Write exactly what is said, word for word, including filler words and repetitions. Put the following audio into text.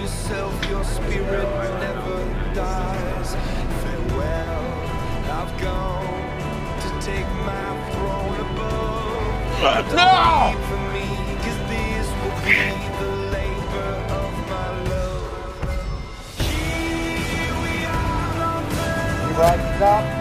yourself, your spirit never dies. Farewell, I've gone to take my throne above. No! For me, 'cause this will be the labor of my love. Here we are on the You rise up.